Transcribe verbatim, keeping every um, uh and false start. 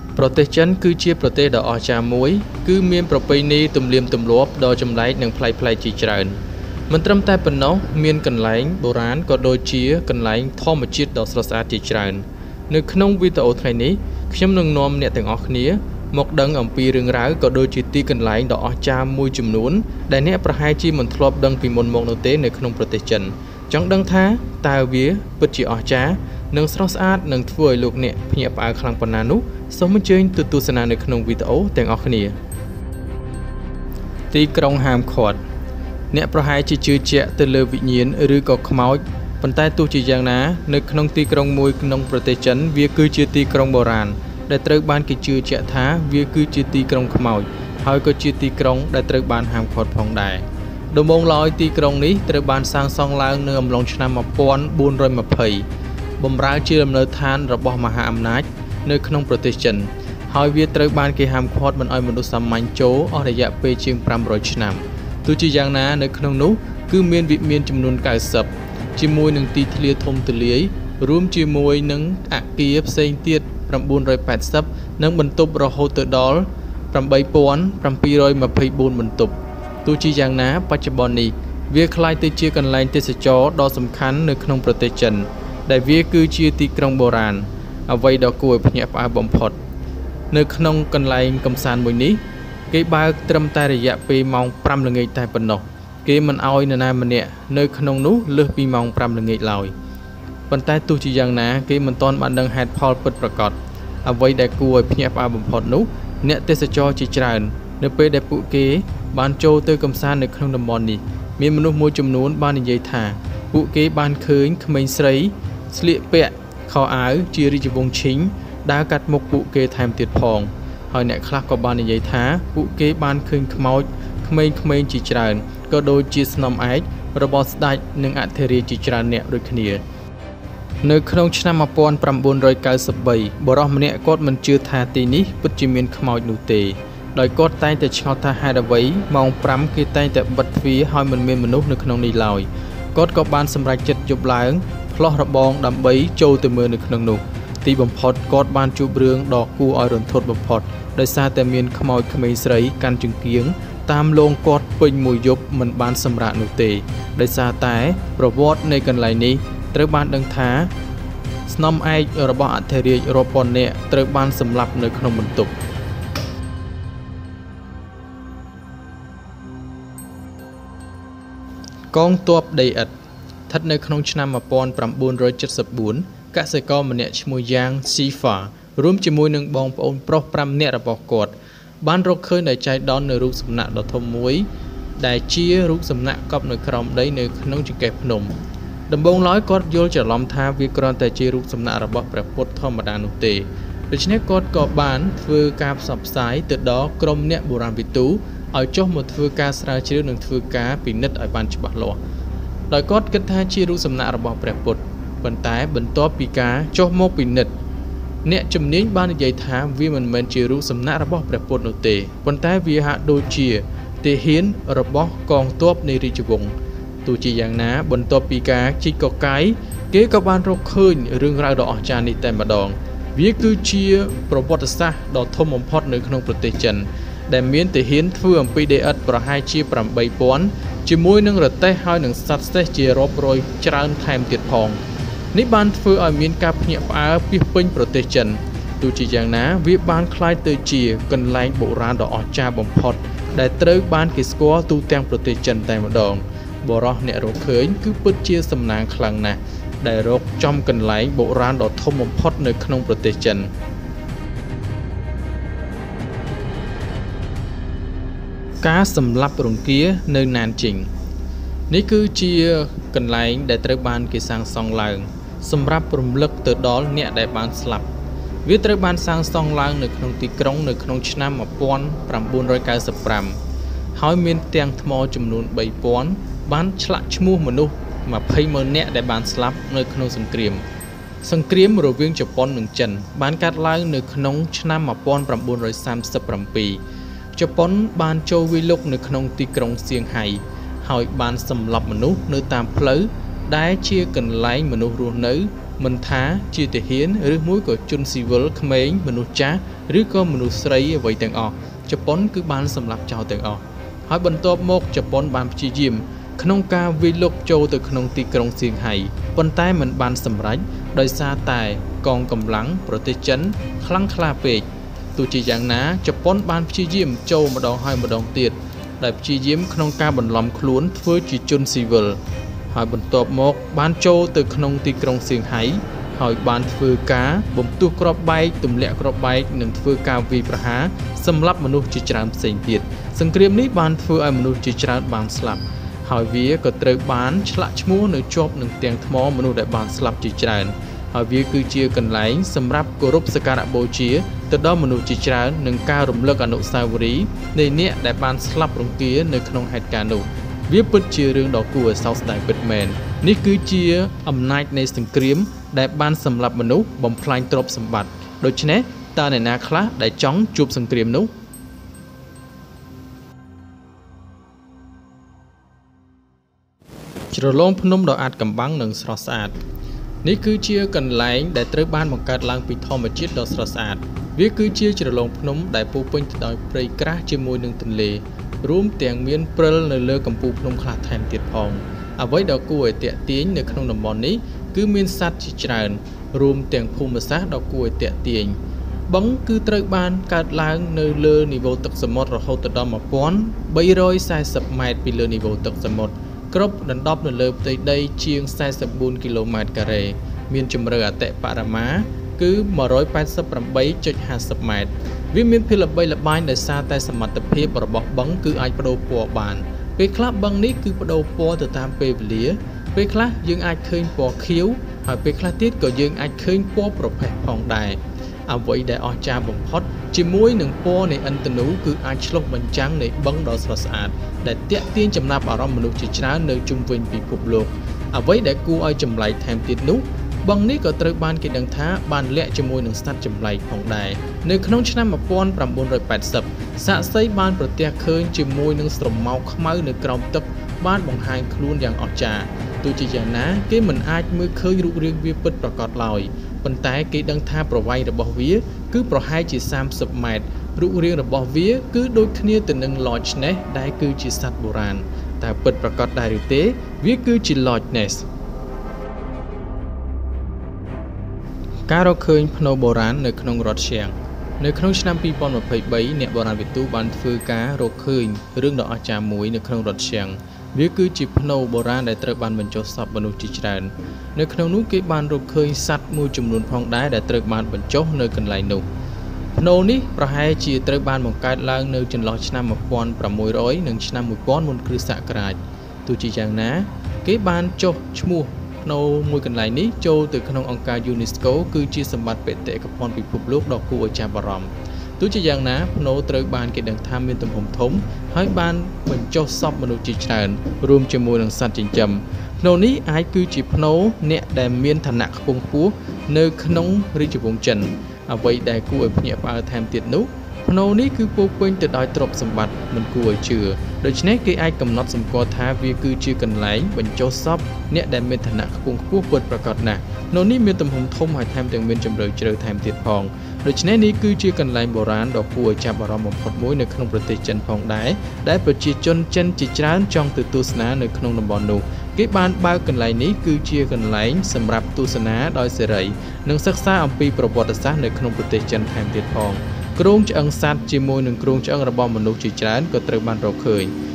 ប្រទេសចិនគឺជាប្រទេសដ៏អស្ចារ្យមួយគឺមានប្រពៃណីទំនៀមទម្លាប់ដ៏ចម្លែកនិងប្លែកៗជាច្រើនមិនត្រឹមតែប៉ុណ្ណោះមានកន្លែងបុរាណក៏ដូចជាកន្លែងធម្មជាតិដ៏ស្រស់ស្អាតជាច្រើននៅក្នុងវីដេអូថ្ងៃនេះខ្ញុំនឹងនាំអ្នកទាំងអស់គ្នាមកដឹងអំពីរឿងរ៉ាវក៏ដូចជាទីកន្លែងដ៏អស្ចារ្យមួយចំនួនដែលអ្នកប្រហែលជាមិនធ្លាប់ដឹងពីមុនមកនោះទេនៅក្នុងប្រទេសចិនចង់ដឹងថាតើវាពិតជាអស្ចារ្យនិងស្រស់ស្អាតនឹងធ្វើឲ្យលោកអ្នកភ្ញាក់ផ្អើលខ្លាំងប៉ុណ្ណានោះសូមអញ្ជើញទៅទស្សនានៅក្នុងវីដេអូទាំងអស់គ្នាទីក្រុងហាមឃាត់អ្នកប្រហែលជាជឿជាក់ទៅលើវិញ្ញាណឬក៏ខ្មោចប៉ុន្តែទោះជាយ៉ាងណានៅក្នុងទីក្រុងមួយក្នុងប្រទេសចិនវាគឺជាទីក្រុងបុរាណដែលត្រូវបានគេជឿជាក់ថាវាគឺជាទីក្រុងខ្មោចហើយក៏ជាទីក្រុងដែលត្រូវបានហាមឃាត់ផងដែរដំបូងឡើយទីក្រុងនេះត្រូវបានសាងសង់ឡើងនៅអំឡុងឆ្នាំmột nghìn bốn trăm hai mươiបម្រើជាលំនៅឋានរបស់មហាអំណាចនៅក្នុងប្រទេសចិនហើយវាត្រូវបានគេហាមឃាត់មិនឲ្យមនុស្សសាមញ្ញចូលអស់រយៈពេលជាងfive hundredឆ្នាំទោះជាយ៉ាងណានៅក្នុងនោះគឺមានវិមានចំនួនninetyជាមួយនឹងទីធ្លាធំទូលាយរួមជាមួយនឹងអគារផ្សេងទៀតnine hundred eightyនិងបន្ទប់រហូតទៅដល់eight thousand seven hundred twenty-fourបន្ទប់ទោះជាយ៉ាងណាបច្ចុប្បន្ននេះវាក្លាយទៅជាកន្លែងទេសចរណ៍ដ៏សំខាន់នៅក្នុងប្រទេសចិនដែលវាគឺជាទីក្រុងបុរាណអ្វីដ៏គួរឲ្យភ្ញាក់ផ្អើលបំផុតនៅក្នុងកន្លែងកម្សាន្តមួយនេះគេបើកត្រឹមតែរយៈពេលម៉ោងfiveល្ងាចតែប៉ុណ្ណោះគេមិនអោយនរណាម្នាក់នៅក្នុងនោះលើសពីម៉ោងfiveល្ងាចឡើយប៉ុន្តែទោះជាយ៉ាងណាគេមិនទាន់បានដឹងហេតុផលពិតប្រាកដអ្វីដែលគួរឲ្យភ្ញាក់ផ្អើលបំផុតនោះអ្នកទេសចរជាច្រើននៅពេលដែលពួកគេបានចូលទៅកម្សាន្តនៅក្នុងតំបន់នេះមានមនុស្សមួយចំនួនបាននិយាយថាពួកគេបានឃើញក្មេងស្រីស្លៀកពាក់ខោអាវជារាជវង្សឈិងដើរកាត់មុខពួកគេថែមទៀតផងហើយអ្នកខ្លះក៏បាននិយាយថាពួកគេបានឃើញខ្មោចក្មេងៗជាច្រើនក៏ដូចជាស្នំឯករបស់ស្ដេចនិងអធិរាជជាច្រើនអ្នកដូចគ្នានៅក្នុងឆ្នាំone thousand nine hundred ninety-threeបរិសុទ្ធម្នាក់គាត់មិនជឿថាទីនេះពិតជាមានខ្មោចនោះទេដោយគាត់តែងតែឆ្ងល់ថាហេតុអ្វីម៉ោងfiveគេតែងតែបិទទ្វារហើយមិនមានមនុស្សនៅក្នុងនេះឡើយគាត់ក៏បានសម្រេចចិត្តយប់ឡើងផ្លោះរបងដើម្បីចូលទៅមើលនៅក្នុងនោះទីបំផុតគាត់បានជួបរឿងដ៏គួរឲ្យរន្ធត់បំផុតដោយសារតែមានខ្មោចក្មេងស្រីកាន់ចង្គៀងតាមលងគាត់ពេញមួយយប់មិនបានសម្រាកនោះទេដោយសារតែប្រវត្តិនៃកន្លែងនេះត្រូវបានដឹងថាស្នំឯករបស់អធិរាជរាប់ពាន់នាក់ត្រូវបានសម្លាប់នៅក្នុងបន្ទប់កងទ័ពដីឥដ្ឋស្ថិតនៅក្នុងឆ្នាំone thousand nine hundred seventy-fourកសិករម្នាក់ឈ្មោះយ៉ាងស៊ីហ្វារួមជាមួយនឹងបងប្អូនប្រុសfiveនាក់របស់គាត់បានរកឃើញដោយចៃដន្យនៅរូបសំណាកដ៏ធំមួយដែលជារូបសំណាកកប់នៅក្រោមដីនៅក្នុងចង្កេះភ្នំដំបូងឡើយគាត់យល់ច្រឡំថាវាគ្រាន់តែជារូបសំណាករបស់ព្រះពុទ្ធធម្មតានោះទេដូច្នេះគាត់ក៏បានធ្វើការផ្សព្វផ្សាយទៅដល់ក្រុមអ្នកបុរាណវិទូឲ្យចុះមកធ្វើការស្រាវជ្រាវនិងធ្វើការពិនិត្យឲ្យបានច្បាស់លាស់ដោយគាត់គិតថាជារូបសំណាករបស់ព្រះពុទ្ធប៉ុន្តែបន្ទាប់ពីការចុះមកពិនិត្យអ្នកជំនាញបាននិយាយថាវាមិនមែនជារូបសំណាករបស់ព្រះពុទ្ធនោះទេប៉ុន្តែវាហាក់ដូចជាទាហានរបស់កងទ័ពនៃរាជវង្សទោះជាយ៉ាងណាបន្ទាប់ពីការជីកកកាយគេក៏បានរកឃើញរឿងរ៉ាវដ៏អស្ចារ្យនេះតែម្ដងវាគឺជាប្រវត្តិសាស្ត្រដ៏ធំបំផុតនៅក្នុងប្រទេសចិនដែលមានទាហានធ្វើអំពីដីឥដ្ឋប្រហែលជាeight thousandជាមួយនឹងរទេះហើយនឹងសត្វសេះជារាប់រយច្រើនថែមទៀតផងនេះបានធ្វើឲ្យមានការភ្ញាក់ផ្អើលពាសពេញប្រទេសចិនទោះជាយ៉ាងណាវាបានក្លាយទៅជាកន្លែងបុរាណដ៏អស្ចារ្យបំផុតដែលត្រូវបានគេស្គាល់ទូទាំងប្រទេសចិនតែម្ដងបរិសុទ្ធអ្នករកឃើញគឺពិតជាសំណាងខ្លាំងណាស់ដែលរកចំកន្លែងបុរាណដ៏ធំបំផុតនៅក្នុងប្រទេសចិនការសម្លាប់រង្គានៅណានជីងនេះគឺជាកន្លែងដែលត្រូវបានគេសាងសង់ឡើងសម្រាប់រំលឹកទៅដល់អ្នកដែលបានស្លាប់វាត្រូវបានសាងសង់ឡើងនៅក្នុងទីក្រុងនៅក្នុងឆ្នាំone thousand nine hundred ninety-fiveហើយមានផ្ទាំងថ្មចំនួនthree thousandបានឆ្លាក់ឈ្មោះមនុស្សtwentyម៉ឺននាក់ដែលបានស្លាប់នៅក្នុងសង្គ្រាមសង្គ្រាមរវាងជប៉ុននិងចិនបានកើតឡើងនៅក្នុងឆ្នាំone thousand nine hundred thirty-sevenជប៉ុនបានចូលវាយលុកនៅក្នុងទីក្រុងសៀងហៃហើយបានសម្លាប់មនុស្សនៅតាមផ្លូវដែលជាកន្លែងមនុស្សរស់នៅមិនថាជាទាហានឬមួយក៏ជនស៊ីវិលក្មេងមនុស្សចាស់ឬក៏មនុស្សស្រីអ្វីទាំងអស់ជប៉ុនគឺបានសម្លាប់ចោលទាំងអស់ហើយបន្ទាប់មកជប៉ុនបានព្យាយាមក្នុងការវាយលុកចូលទៅក្នុងទីក្រុងសៀងហៃប៉ុន្តែมันបានសម្រេចដោយសារតែកងកម្លាំងប្រទេសចិនខ្លាំងក្លាពេកទោះជាយ៉ាងណាជប៉ុនបានព្យាយាមចូលម្ដងហើយម្ដងទៀតដែលព្យាយាមក្នុងការបន្លំខ្លួនធ្វើជាជនស៊ីវិលហើយបន្ទាប់មកបានចូលទៅក្នុងទីក្រុងសៀងហៃហើយបានធ្វើការបំទុះគ្រាប់បែកទម្លាក់គ្រាប់បែកនិងធ្វើការវាយប្រហារសម្លាប់មនុស្សជាច្រើនផ្សេងទៀតសង្គ្រាមនេះបានធ្វើឲ្យមនុស្សជាច្រើនបានស្លាប់ហើយវាក៏ត្រូវបានឆ្លាក់ឈ្មោះនៅជាប់នឹងផ្ទាំងថ្មមនុស្សដែលបានស្លាប់ជាច្រើនហើយវាគឺជាកន្លែងសម្រាប់គោរពសក្ការៈបូជាទៅដល់មនុស្សជាច្រើននិងការរំលឹកអនុស្សាវរីយ៍នៃអ្នកដែលបានស្លាប់រង្គានៅក្នុងហេតុការណ៍នោះវាពិតជារឿងដ៏គួរឲ្យសោកស្ដាយពិតមែននេះគឺជាអំណាចនៃសង្គ្រាមដែលបានសម្លាប់មនុស្សបំផ្លាញទ្រព្យសម្បត្តិដូច្នេះតើអ្នកណាខ្លះដែលចង់ជួបសង្គ្រាមនោះជ្រលងភ្នំដ៏អាចកំបាំងនិងស្រស់ស្អាតនេះគឺជាកន្លែងដែលត្រូវបានបង្កើតឡើងពីធម្មជាតិដ៏ស្រស់ស្អាតវាគឺជាជ្រលងភ្នំដែលពោរពេញទៅដោយព្រៃក្រាស់ជាមួយនឹងទន្លេរួមទាំងមានព្រិលនៅលើកំពូលភ្នំខ្លះថែមទៀតផងអ្វីដ៏គួរឲ្យទាក់ទាញនៅក្នុងតំបន់នេះគឺមានសត្វជាច្រើនរួមទាំងភូមិសាស្ត្រដ៏គួរឲ្យទាក់ទាញបឹងគឺត្រូវបានកើតឡើងនៅលើនីវ៉ូទឹកសមុទ្ររហូតដល់một nghìn ba trăm bốn mươiម៉ែត្រពីលើនីវ៉ូទឹកសមុទ្រគ្រប់ដណ្ដប់នៅលើផ្ទៃដីជាងสี่สิบสี่គីឡូម៉ែត្រការ៉េមានជម្រៅអតិបរមាគឺmột trăm tám mươi tám.ห้าสิบម៉ែត្រវាមានភាពល្បីល្បាញដោយសារតែសមត្ថភាពរបស់បឹងគឺអាចបដូរពណ៌បានពេលខ្លះបឹងនេះគឺបដូរពណ៌ទៅតាមពេលវេលាពេលខ្លះយើងអាចឃើញពណ៌ខៀវហើយពេលខ្លះទៀតក៏យើងអាចឃើញពណ៌ប្រផេះផងដែរអ្វីដែលអស្ចារ្យបំផុតជាមួយនឹងពណ៌នៃឥន្ធនូគឺអាចឆ្លុះបញ្ចាំងនៃបឹងដ៏ស្រស់ស្អាតដែលទាក់ទាញចំណាប់អារម្មណ៍មនុស្សជាច្រើននៅជុំវិញពិភពលោកអ្វីដែលគួរឲ្យចម្លែកថែមទៀតនោះបឹងនេះក៏ត្រូវបានគេដឹងថាបានលាក់ជាមួយនឹងសត្វចម្លែកផងដែរនៅក្នុងឆ្នាំmột nghìn chín trăm tám mươiសាក្សីបានប្រទះឃើញជាមួយនឹងស្រមោលខ្មៅនៅក្រោមទឹកបានបង្ហាញខ្លួនយ៉ាងអស្ចារ្យទោះជាយ៉ាងណាគេមិនអាចមើលឃើញរូបរាងវាពិតប្រាកដឡើយប៉ុន្តែគេដឹងថាប្រវែងរបស់វាគឺប្រហែលជាសាមសិបម៉ែត្ររូបរាងរបស់វាគឺដូចគ្នាទៅនឹង Loch Ness ដែលគឺជាសត្វបុរាណតែពិតប្រាកដដែរឬទេវាគឺជា Loch Ness ការរកឃើញផ្នូរបុរាណនៅក្នុងរដ្ឋឈៀងនៅក្នុងឆ្នាំពីរពាន់ម្ភៃបីអ្នកបុរាណវិទូបានធ្វើការរកឃើញរឿងដ៏អស្ចារ្យមួយនៅក្នុងរដ្ឋឈៀងវាគឺជាផ្នូរបុរាណដែលត្រូវបានបញ្ចុះសពមនុស្សជាច្រើននៅក្នុងនោះគេបានរកឃើញសត្វមួយចំនួនផងដែរដែលត្រូវបានបញ្ចុះនៅកន្លែងនោះផ្នូរនេះប្រហែលជាត្រូវបានបង្កើតឡើងនៅចន្លោះឆ្នាំmột nghìn sáu trămនិងឆ្នាំmột nghìnមុនគ្រិស្តសករាជទោះជាយ៉ាងណាគេបានចុះឈ្មោះផ្នូរមួយកន្លែងនេះចូលទៅក្នុងអង្គការ UNESCO គឺជាសម្បត្តិបេតិកភណ្ឌពិភពលោកដ៏គួរឲ្យចាប់អារម្មណ៍ទោះជាយ៉ាងណាផ្នូរត្រូវបានគេដឹងថាមានទំហំធំហើយបានបញ្ចុះសពមនុស្សជាច្រើនរួមជាមួយនឹងសត្វចិញ្ចឹមផ្នូរនេះអាចគឺជាផ្នូរអ្នកដែលមានឋានៈខ្ពង់ខ្ពស់នៅក្នុងរាជវង្សចិនអ្វីដែលគួរឲ្យភ្ញាក់ផ្អើលថែមទៀតនោះផ្នូរនេះគឺពោរពេញទៅដោយទ្រព្យសម្បត្តិមិនគួរឲ្យជឿដូច្នេះគេអាចកំណត់សម្គាល់ថាវាគឺជាកន្លែងបញ្ចុះសពអ្នកដែលមានឋានៈខ្ពង់ខ្ពស់ពិតប្រាកដណាស់ផ្នូរនេះមានទំហំធំហើយថែមទាំងមានជម្រៅជ្រៅថែមទៀតផងដូច្នេះនេះគឺជាកន្លែងបុរាណដ៏គួរឲ្យចាប់អារម្មណ៍បំផុតមួយនៅក្នុងប្រទេសចិនផងដែរដែលប្រជាជនចិនជាច្រើនចង់ទៅទស្សនានៅក្នុងតំបន់នោះគេបានបើកកន្លែងនេះគឺជាកន្លែងសម្រាប់ទស្សនាដោយសេរីនិងសិក្សាអំពីប្រវត្តិសាស្ត្រនៅក្នុងប្រទេសចិនថែមទៀតផងគ្រោងឆ្អឹងសត្វជាមួយនឹងគ្រោងឆ្អឹងរបស់មនុស្សជាច្រើនក៏ត្រូវបានរកឃើញ